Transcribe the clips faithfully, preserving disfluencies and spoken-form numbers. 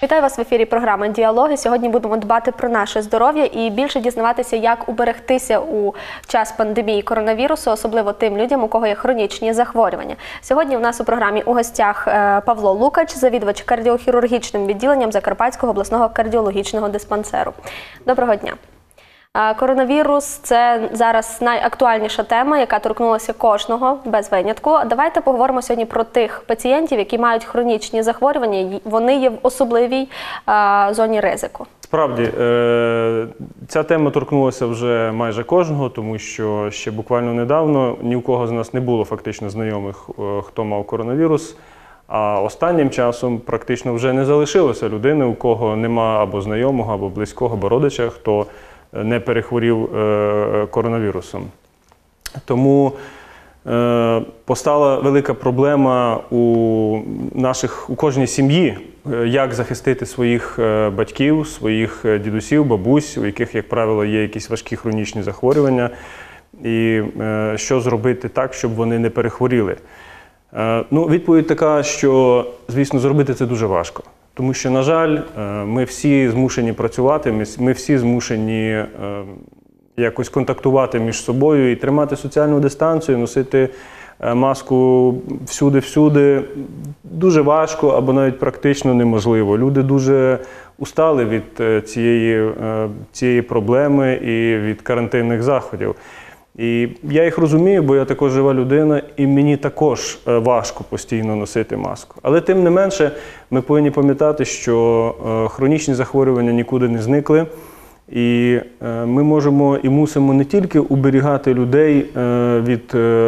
Вітаю вас в ефірі програми «Діалоги». Сьогодні будемо дбати про наше здоров'я і більше дізнаватися, як уберегтися у час пандемії коронавірусу, особливо тим людям, у кого є хронічні захворювання. Сьогодні у нас у програмі у гостях Павло Лукач, завідувач кардіохірургічним відділенням Закарпатського обласного кардіологічного диспансеру. Доброго дня. Коронавірус – це зараз найактуальніша тема, яка торкнулася кожного, без винятку. Давайте поговоримо сьогодні про тих пацієнтів, які мають хронічні захворювання. Вони є в особливій а, зоні ризику. Справді, ця тема торкнулася вже майже кожного, тому що ще буквально недавно ні у кого з нас не було фактично знайомих, хто мав коронавірус. А останнім часом практично вже не залишилося людини, у кого нема або знайомого, або близького, або родича, хто не перехворів е, коронавірусом. Тому е, постала велика проблема у наших, у кожній сім'ї, як захистити своїх е, батьків, своїх дідусів, бабусь, у яких, як правило, є якісь важкі хронічні захворювання, і е, що зробити так, щоб вони не перехворіли. Е, ну, відповідь така, що, звісно, зробити це дуже важко. Тому що, на жаль, ми всі змушені працювати, ми всі змушені якось контактувати між собою і тримати соціальну дистанцію, носити маску всюди-всюди дуже важко або навіть практично неможливо. Люди дуже устали від цієї, цієї проблеми і від карантинних заходів. І я їх розумію, бо я також жива людина, і мені також важко постійно носити маску. Але тим не менше, ми повинні пам'ятати, що хронічні захворювання нікуди не зникли. І ми можемо і мусимо не тільки уберігати людей від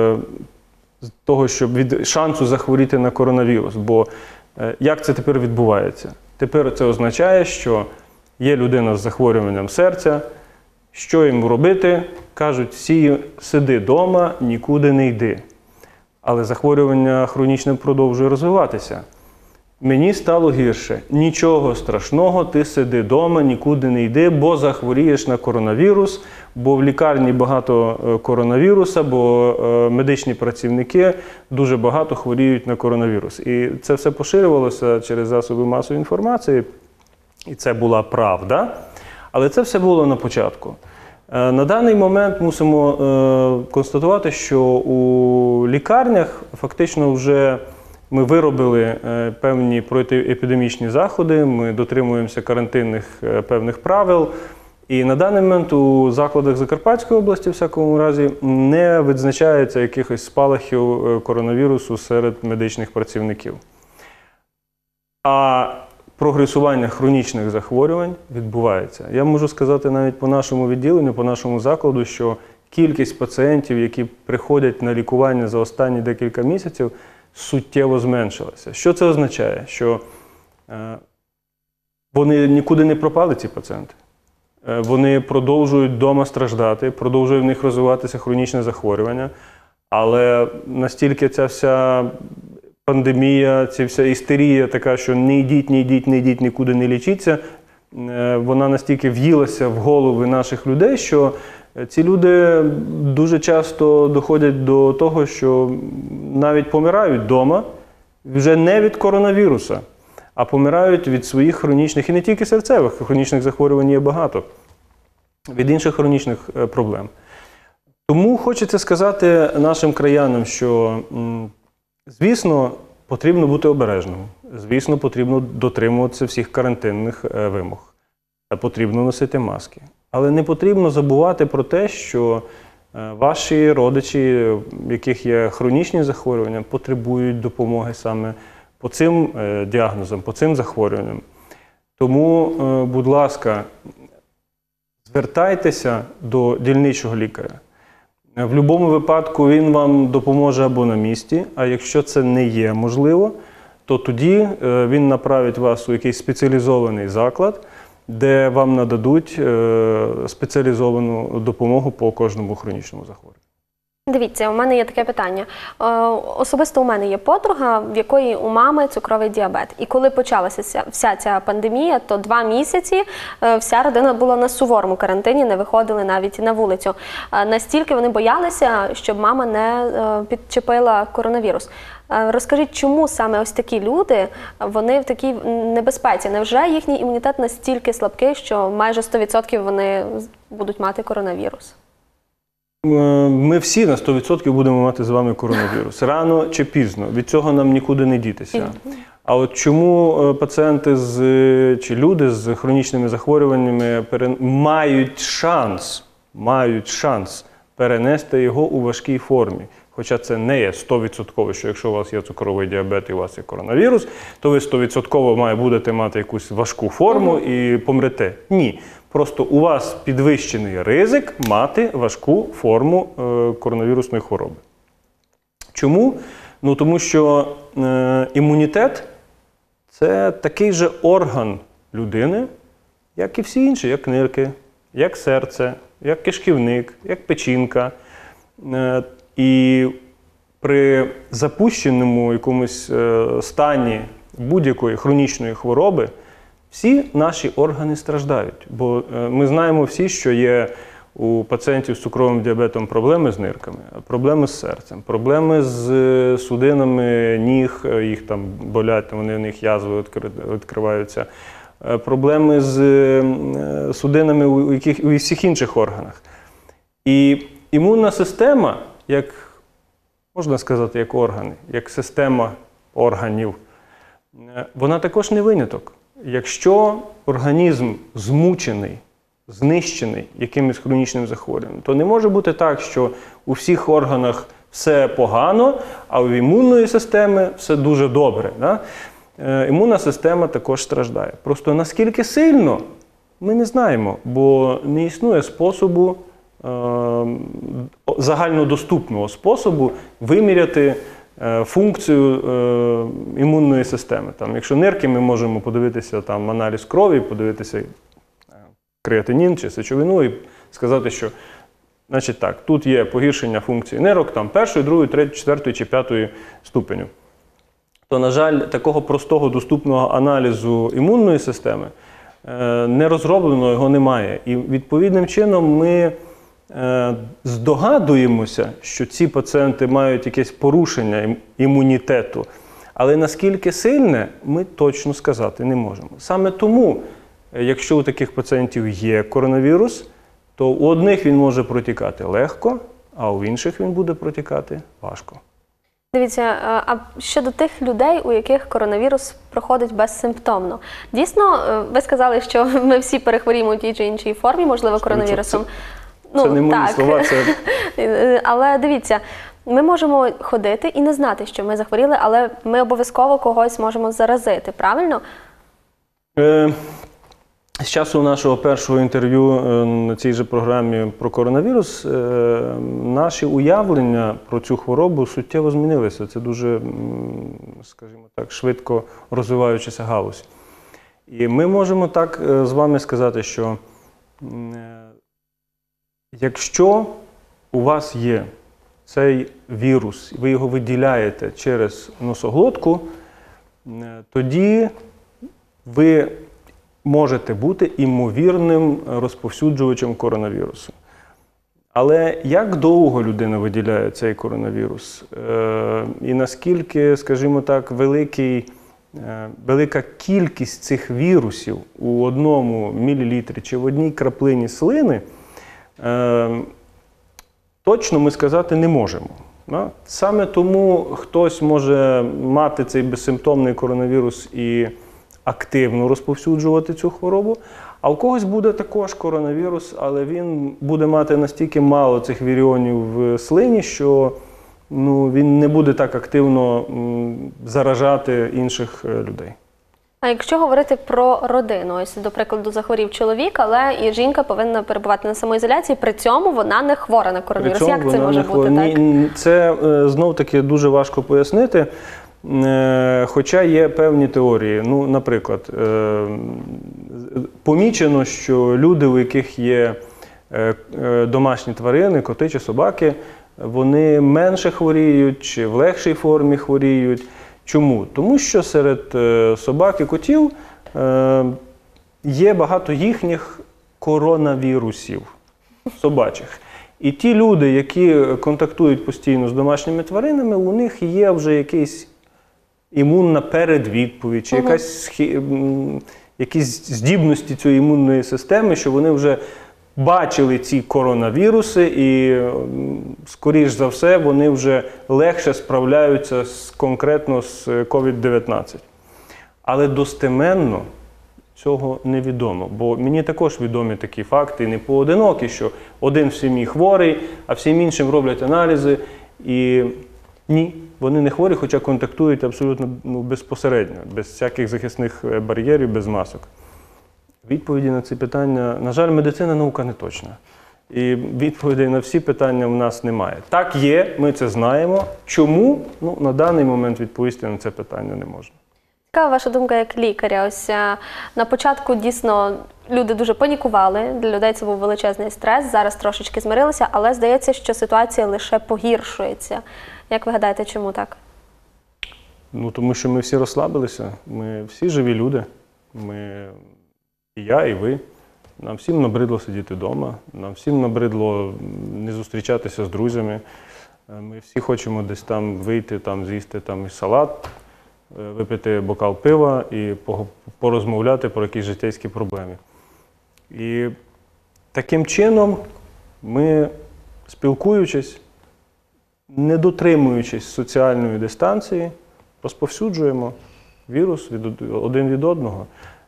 того, щоб від шансу захворіти на коронавірус. Бо як це тепер відбувається? Тепер це означає, що є людина з захворюванням серця. Що їм робити? Кажуть, всі сиди вдома, нікуди не йди. Але захворювання хронічне продовжує розвиватися. Мені стало гірше. Нічого страшного, ти сиди вдома, нікуди не йди, бо захворієш на коронавірус, бо в лікарні багато коронавіруса, бо медичні працівники дуже багато хворіють на коронавірус. І це все поширювалося через засоби масової інформації, і це була правда. Але це все було на початку. На даний момент мусимо е, констатувати, що у лікарнях фактично вже ми виробили е, певні протиепідемічні заходи, ми дотримуємося карантинних е, певних правил. І на даний момент у закладах Закарпатської області, в всякому разі, не відзначається якихось спалахів коронавірусу серед медичних працівників. А прогресування хронічних захворювань відбувається. Я можу сказати навіть по нашому відділенню, по нашому закладу, що кількість пацієнтів, які приходять на лікування за останні декілька місяців, суттєво зменшилася. Що це означає? Що е, вони нікуди не пропали, ці пацієнти. Е, вони продовжують вдома страждати, продовжує в них розвиватися хронічне захворювання, але настільки ця вся пандемія, ця вся істерія така, що не йдіть, не йдіть, не йдіть, нікуди не лічіться, вона настільки в'їлася в голови наших людей, що ці люди дуже часто доходять до того, що навіть помирають вдома, вже не від коронавіруса, а помирають від своїх хронічних, і не тільки серцевих, хронічних захворювань є багато, від інших хронічних проблем. Тому хочеться сказати нашим краянам, що звісно, потрібно бути обережним. Звісно, потрібно дотримуватися всіх карантинних вимог. Потрібно носити маски. Але не потрібно забувати про те, що ваші родичі, в яких є хронічні захворювання, потребують допомоги саме по цим діагнозам, по цим захворюванням. Тому, будь ласка, звертайтеся до дільничого лікаря. В будь-якому випадку він вам допоможе або на місці, а якщо це не є можливо, то тоді він направить вас у якийсь спеціалізований заклад, де вам нададуть спеціалізовану допомогу по кожному хронічному захворюванню. Дивіться, у мене є таке питання. Особисто у мене є подруга, в якої у мами цукровий діабет. І коли почалася вся ця пандемія, то два місяці вся родина була на суворому карантині, не виходили навіть на вулицю. Настільки вони боялися, щоб мама не підчепила коронавірус. Е, Розкажіть, чому саме ось такі люди, вони в такій небезпеці? Невже їхній імунітет настільки слабкий, що майже сто відсотків вони будуть мати коронавірус? Ми всі на сто відсотків будемо мати з вами коронавірус. Рано чи пізно. Від цього нам нікуди не дітися. А от чому пацієнти з, чи люди з хронічними захворюваннями пере, мають шанс, мають шанс перенести його у важкій формі? Хоча це не є сто відсотків, що якщо у вас є цукровий діабет і у вас є коронавірус, то ви сто відсотків має будете мати якусь важку форму і помрете. Ні. Просто у вас підвищений ризик мати важку форму е, коронавірусної хвороби. Чому? Ну, тому що е, імунітет – це такий же орган людини, як і всі інші, як нирки, як серце, як кишківник, як печінка. Е, і при запущеному якомусь е, стані будь-якої хронічної хвороби всі наші органи страждають. Бо е, ми знаємо всі, що є у пацієнтів з цукровим діабетом проблеми з нирками, проблеми з серцем, проблеми з судинами ніг, їх там болять, вони в них язви відкриваються, проблеми з судинами у, яких, у всіх інших органах. І імунна система, як, можна сказати, як органи, як система органів, вона також не виняток. Якщо організм змучений, знищений якимось хронічним захворюванням, то не може бути так, що у всіх органах все погано, а у імунної системи все дуже добре. Да? Е, імунна система також страждає. Просто наскільки сильно, ми не знаємо, бо не існує способу, е, загальнодоступного способу виміряти е, функцію е, імунної системи. Там, якщо нирки, ми можемо подивитися там, аналіз крові, подивитися креатинін чи сечовину і сказати, що значить так, тут є погіршення функції нирок там, першої, другої, третьої, четвертої чи п'ятої ступеню. То, на жаль, такого простого доступного аналізу імунної системи е, не розроблено, його немає. І відповідним чином ми е, здогадуємося, що ці пацієнти мають якесь порушення імунітету, але наскільки сильне, ми точно сказати не можемо. Саме тому, якщо у таких пацієнтів є коронавірус, то у одних він може протікати легко, а у інших він буде протікати важко. Дивіться, а щодо тих людей, у яких коронавірус проходить безсимптомно. Дійсно, ви сказали, що ми всі перехворіємо у тій чи іншій формі, можливо, коронавірусом. Це, ну, це не мої так. слова, це... Але дивіться, ми можемо ходити і не знати, що ми захворіли, але ми обов'язково когось можемо заразити, правильно? Е... З часу нашого першого інтерв'ю на цій же програмі про коронавірус, наші уявлення про цю хворобу суттєво змінилися. Це дуже, скажімо так, швидко розвиваючася галузь. І ми можемо так з вами сказати, що якщо у вас є цей вірус, ви його виділяєте через носоглотку, тоді ви можете бути імовірним розповсюджувачем коронавірусу. Але як довго людина виділяє цей коронавірус? Е, і наскільки, скажімо так, великий, е, велика кількість цих вірусів у одному мілілітрі чи в одній краплині слини, е, точно ми сказати не можемо. Да? Саме тому хтось може мати цей безсимптомний коронавірус і активно розповсюджувати цю хворобу, а у когось буде також коронавірус, але він буде мати настільки мало цих віріонів в слині, що ну, він не буде так активно м, заражати інших людей. А якщо говорити про родину, ось, до прикладу, захворів чоловік, але і жінка повинна перебувати на самоізоляції, при цьому вона не хвора на коронавірус. Як це може бути так? Ні, це знов-таки дуже важко пояснити. Хоча є певні теорії. Ну, наприклад, помічено, що люди, у яких є домашні тварини, коти чи собаки, вони менше хворіють чи в легшій формі хворіють. Чому? Тому що серед собак і котів є багато їхніх коронавірусів собачих. І ті люди, які контактують постійно з домашніми тваринами, у них є вже якийсь імунна передвідповідь, чи якась, схи- м, якісь здібності цієї імунної системи, що вони вже бачили ці коронавіруси і, м, скоріш за все, вони вже легше справляються з, конкретно з ковід дев'ятнадцять. Але достеменно цього невідомо, бо мені також відомі такі факти, не поодинокі, що один в сім'ї хворий, а всім іншим роблять аналізи, і ні, вони не хворі, хоча контактують абсолютно ну, безпосередньо, без всяких захисних бар'єрів, без масок. Відповіді на ці питання, на жаль, медицина наука не точна. І відповідей на всі питання в нас немає. Так є, ми це знаємо. Чому? Ну, на даний момент відповісти на це питання не можна. Яка ваша думка як лікаря? Ось а, на початку дійсно люди дуже панікували, для людей це був величезний стрес, зараз трошечки змирилися, але здається, що ситуація лише погіршується. Як ви гадаєте, чому так? Ну, тому що ми всі розслабилися, ми всі живі люди. Ми, і я, і ви. Нам всім набридло сидіти вдома, нам всім набридло не зустрічатися з друзями. Ми всі хочемо десь там вийти, там, з'їсти там, і салат, випити бокал пива і порозмовляти про якісь життєві проблеми. І таким чином ми, спілкуючись, не дотримуючись соціальної дистанції, розповсюджуємо вірус від, один від одного.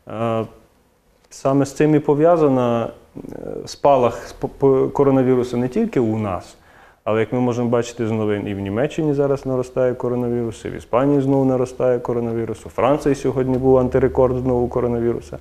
Саме з цим і пов'язана спалах коронавірусу не тільки у нас, але, як ми можемо бачити з новин, і в Німеччині зараз наростає коронавірус, і в Іспанії знову наростає коронавірус, у Франції сьогодні був антирекорд знову коронавіруса.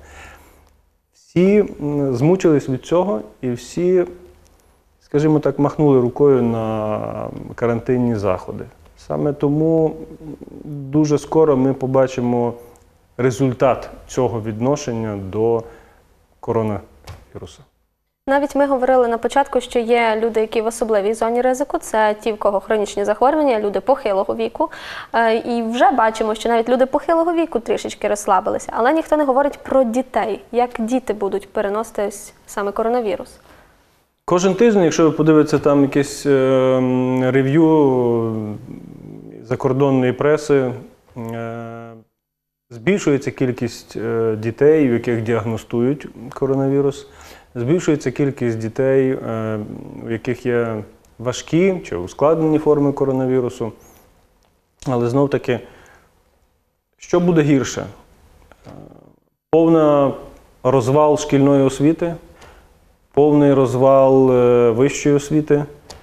Всі змучились від цього і всі, скажімо так, махнули рукою на карантинні заходи. Саме тому дуже скоро ми побачимо результат цього відношення до коронавірусу. Навіть ми говорили на початку, що є люди, які в особливій зоні ризику, це ті, в кого хронічні захворювання, люди похилого віку. І вже бачимо, що навіть люди похилого віку трішечки розслабилися. Але ніхто не говорить про дітей. Як діти будуть переносити ось саме коронавірус? Кожен тиждень, якщо ви подивитеся там якесь е, рев'ю закордонної преси, е, збільшується кількість е, дітей, у яких діагностують коронавірус. Збільшується кількість дітей, е, у яких є важкі чи ускладнені форми коронавірусу. Але знов-таки, що буде гірше? Повний розвал шкільної освіти, повний розвал е, вищої освіти,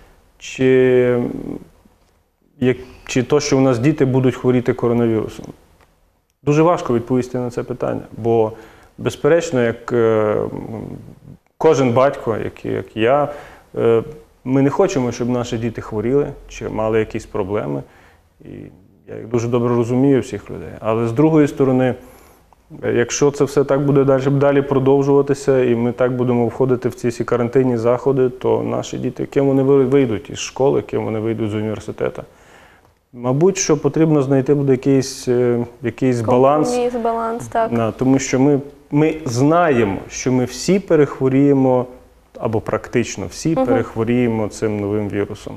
чи, як, чи то, що у нас діти будуть хворіти коронавірусом? Дуже важко відповісти на це питання, бо, безперечно, як е, кожен батько, як, як я, е, ми не хочемо, щоб наші діти хворіли чи мали якісь проблеми. І я їх дуже добре розумію, всіх людей. Але з другої сторони, якщо це все так буде далі, далі продовжуватися, і ми так будемо входити в ці всі карантинні заходи, то наші діти, ким вони вийдуть із школи, ким вони вийдуть з університету. Мабуть, що потрібно знайти буде якийсь, якийсь баланс. Компроміс, баланс, так. На, тому що ми, ми знаємо, що ми всі перехворіємо, або практично всі угу. перехворіємо цим новим вірусом.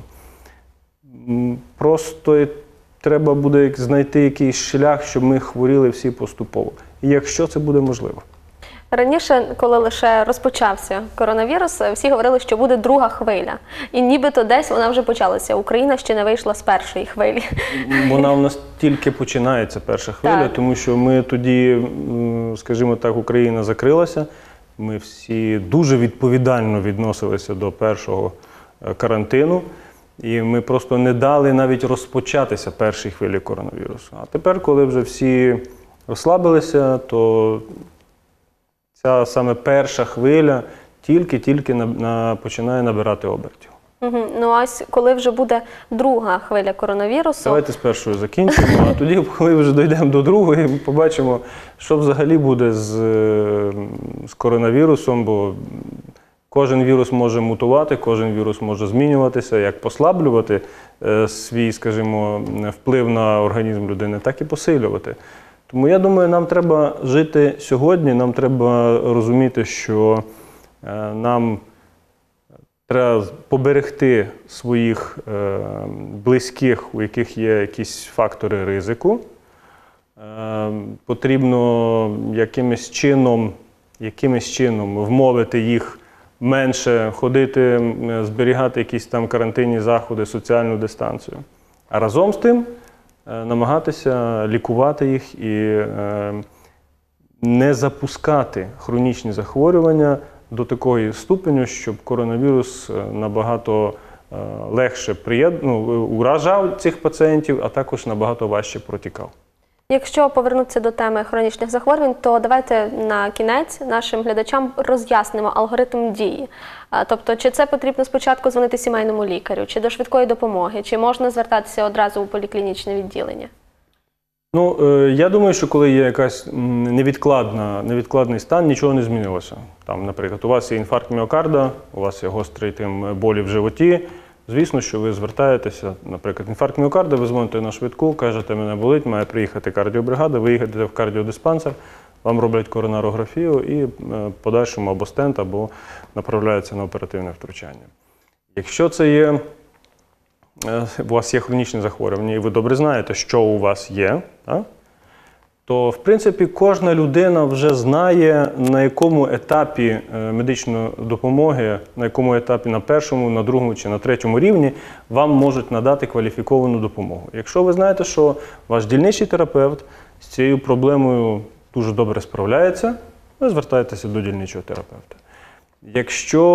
Просто треба буде знайти якийсь шлях, щоб ми хворіли всі поступово. І якщо це буде можливо. Раніше, коли лише розпочався коронавірус, всі говорили, що буде друга хвиля. І нібито десь вона вже почалася. Україна ще не вийшла з першої хвилі. Вона в нас тільки починається, перша хвиля, так. Тому що ми тоді, скажімо так, Україна закрилася. Ми всі дуже відповідально відносилися до першого карантину. І ми просто не дали навіть розпочатися першій хвилі коронавірусу. А тепер, коли вже всі розслабилися, то ця саме перша хвиля тільки-тільки на, на, починає набирати обертів. Угу. Ну а ось коли вже буде друга хвиля коронавірусу… Давайте з першою закінчимо, а тоді, коли вже дійдемо до другої, ми побачимо, що взагалі буде з, з коронавірусом, бо кожен вірус може мутувати, кожен вірус може змінюватися, як послаблювати е, свій, скажімо, вплив на організм людини, так і посилювати. Тому я думаю, нам треба жити сьогодні, нам треба розуміти, що е, нам треба поберегти своїх е, близьких, у яких є якісь фактори ризику, е, потрібно якимось чином, якимось чином вмовити їх менше ходити, зберігати якісь там карантинні заходи, соціальну дистанцію. А разом з тим е, намагатися лікувати їх і е, не запускати хронічні захворювання до такої ступеню, щоб коронавірус набагато е, легше приєд... ну, уражав цих пацієнтів, а також набагато важче протікав. Якщо повернутися до теми хронічних захворювань, то давайте на кінець нашим глядачам роз'яснимо алгоритм дії. Тобто, чи це потрібно спочатку дзвонити сімейному лікарю, чи до швидкої допомоги, чи можна звертатися одразу у поліклінічне відділення? Ну, е, я думаю, що коли є якась невідкладна, невідкладний стан, нічого не змінилося. Там, наприклад, у вас є інфаркт міокарда, у вас є гострий тим болі в животі. Звісно, що ви звертаєтеся, наприклад, інфаркт міокарда, ви дзвоните на швидку, кажете, мене болить, має приїхати кардіобригада, ви їдете в кардіодиспансер, вам роблять коронарографію і в подальшому або стент, або направляються на оперативне втручання. Якщо це є, у вас є хронічне захворювання, і ви добре знаєте, що у вас є, так? То, в принципі, кожна людина вже знає, на якому етапі медичної допомоги, на якому етапі на першому, на другому чи на третьому рівні вам можуть надати кваліфіковану допомогу. Якщо ви знаєте, що ваш дільничний терапевт з цією проблемою дуже добре справляється, ви звертаєтеся до дільничого терапевта. Якщо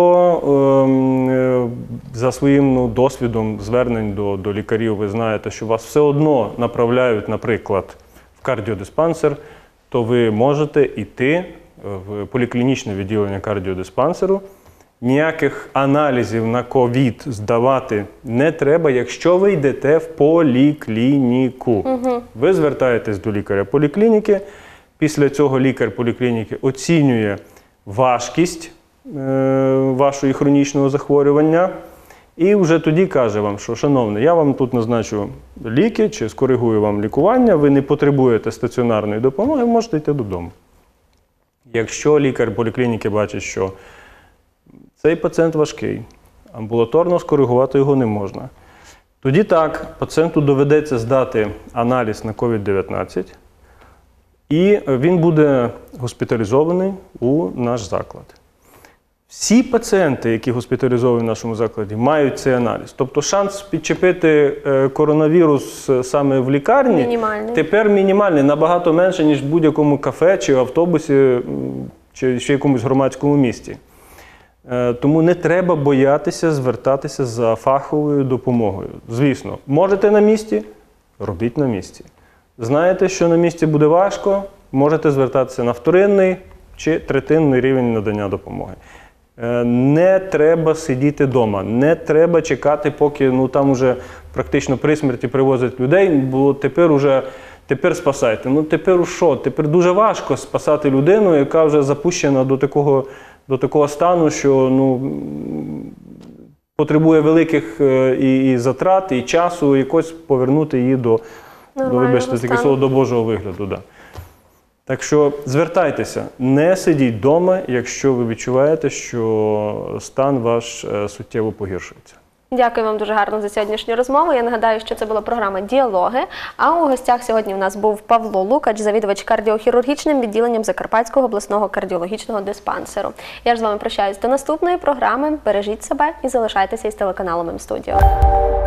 е, за своїм ну, досвідом звернень до, до лікарів ви знаєте, що вас все одно направляють, наприклад, в кардіодиспансер, то ви можете йти в поліклінічне відділення кардіодиспансеру. Ніяких аналізів на ковід здавати не треба, якщо ви йдете в поліклініку. Угу. Ви звертаєтесь до лікаря поліклініки, після цього лікар поліклініки оцінює важкість е, вашої хронічного захворювання, і вже тоді каже вам, що, шановний, я вам тут назначу ліки чи скоригую вам лікування, ви не потребуєте стаціонарної допомоги, можете йти додому. Якщо лікар поліклініки бачить, що цей пацієнт важкий, амбулаторно скоригувати його не можна, тоді так, пацієнту доведеться здати аналіз на ковід дев'ятнадцять, і він буде госпіталізований у наш заклад. Всі пацієнти, які госпіталізовані в нашому закладі, мають цей аналіз. Тобто шанс підчепити коронавірус саме в лікарні мінімальний. Тепер мінімальний, набагато менше, ніж в будь-якому кафе чи автобусі, чи ще якомусь громадському місті. Тому не треба боятися звертатися за фаховою допомогою. Звісно, можете на місці – робіть на місці. Знаєте, що на місці буде важко – можете звертатися на вторинний чи третинний рівень надання допомоги. Не треба сидіти вдома, не треба чекати, поки ну, там вже практично при смерті привозять людей, бо тепер уже тепер спасайте. Ну тепер що? Тепер дуже важко спасати людину, яка вже запущена до такого, до такого стану, що ну, потребує великих і, і затрат, і часу, якось повернути її до, до, вибачте, таке слово, до Божого вигляду. Да. Так що звертайтеся, не сидіть вдома, якщо ви відчуваєте, що стан ваш суттєво погіршується. Дякую вам дуже гарно за сьогоднішню розмову. Я нагадаю, що це була програма «Діалоги», а у гостях сьогодні у нас був Павло Лукач, завідувач кардіохірургічним відділенням Закарпатського обласного кардіологічного диспансеру. Я ж з вами прощаюсь до наступної програми. Бережіть себе і залишайтеся із телеканалом М-студіо.